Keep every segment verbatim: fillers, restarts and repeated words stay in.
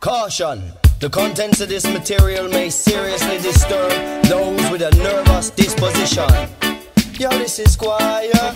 Caution, the contents of this material may seriously disturb those with a nervous disposition. Yo, this is Guire,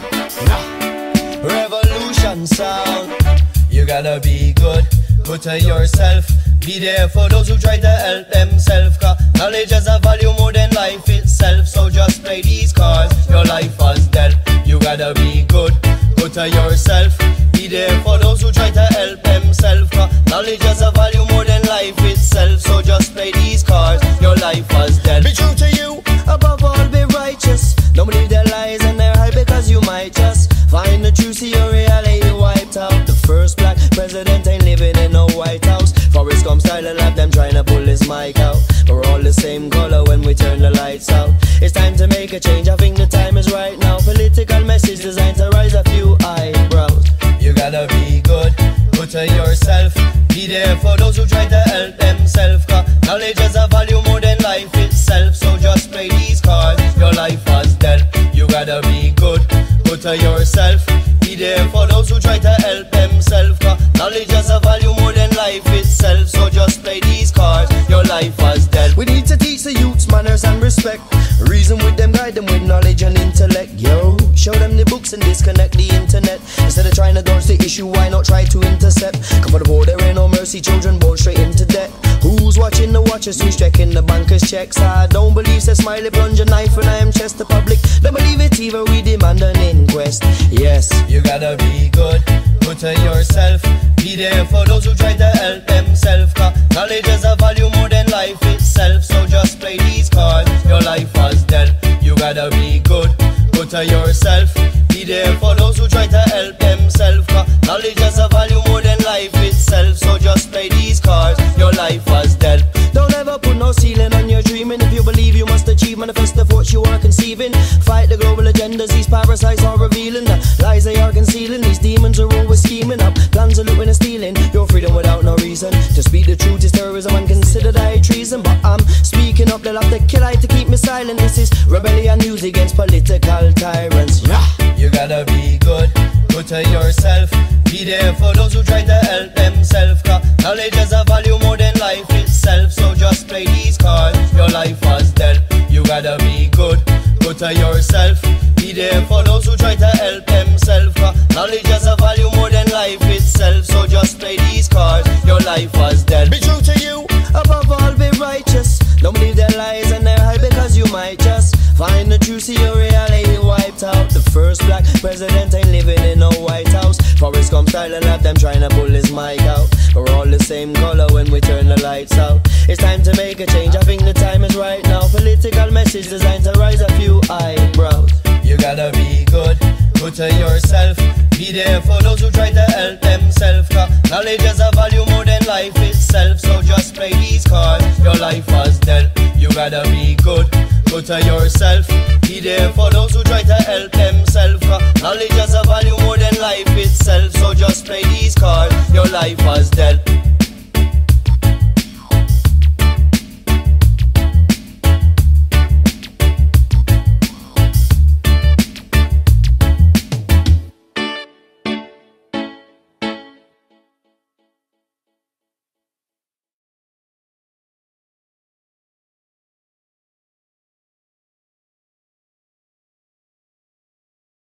nah. Revolution sound. You gotta be good, good to yourself. Be there for those who try to help themselves. Cause knowledge has a value more than life itself. So just play these cards, your life has dealt. You gotta be good, good to yourself. Be there for those who try to help themselves. Cause knowledge has a value more than life itself. So just play these cards, your life has dealt. Be true to you, above all be righteous. Don't believe their lies and their hype, because you might just find the truth, see your reality wiped out. The first black president ain't living in no White House. Forrest Gump style and lap them trying to pull his mic out. We're all the same color when we turn the lights out. It's time to make a change, I think the time is right now. Political message designed to rise a few eyebrows. You gotta be good, good to yourself. Be there for those who try to help themselves. Cause knowledge has a value more than life itself. So just play these cards, your life has dealt. You gotta be good, good to yourself. Be there for those who try to help themselves. Cause knowledge has a value more than life itself. So just play these cards, your life has dealt. We need to teach the youths manners and respect. Reason with them, guide them with knowledge and intellect. Yo, show them the books and disconnect the internet. Instead of trying to dodge the issue, why not try to intercept? Come for the poor, there ain't no mercy, children born straight into debt. Who's watching the watchers, who's checking the banker's checks? I don't believe say smiley plunge a knife and I am chest the public. Don't believe it either, we demand an inquest. Yes, you gotta be good, good to yourself. Be there for those who try to help themselves. Cause knowledge has a value more than life itself. So just play these cards, your life has dealt. You gotta be good, good to yourself. Be there for those who try to help themselves. Cause knowledge has a value more than life itself. So just play these cards, your life has dealt. Don't ever put no ceiling on your dreaming. If you believe you must achieve, manifest the thoughts you are conceiving. Fight the global agendas, these parasites are revealing. The lies they are concealing, these demons are always scheming up. Plans are looting and stealing your freedom without no reason. To speak the truth is terrorism and considered high treason. But I'm speaking up, they'll have to kill I to keep me silent. This is rebellion news against political tyrants. Yeah. You gotta be good, good to yourself. Be there for those who try to help themselves. Cause knowledge has a value more than life itself. So just play these cards, your life has dealt. You gotta be good, good to yourself. Be there for those who try to help themselves. Cause knowledge has a value more than life itself. So just play these cards, your life has dealt. Be true to you, above all be righteous. Don't believe their lies and their hype, because you might just find the truth, see your reality wiped out. The first black president ain't living in no White House. Forrest Gump style and lap them trying to pull his mic out. We're all the same color when we turn the lights out. It's time to make a change, I think the time is right now. Political message designed to rise a few eyebrows. You gotta be good, good to yourself. Be there for those who try to help themselves. Cause knowledge has a value more than life itself. So just play these cards, your life has dealt. You gotta be good, good to yourself. Be there for those who try to help themselves. Cause knowledge has a value more than life itself. So just play these cards, your life has dealt.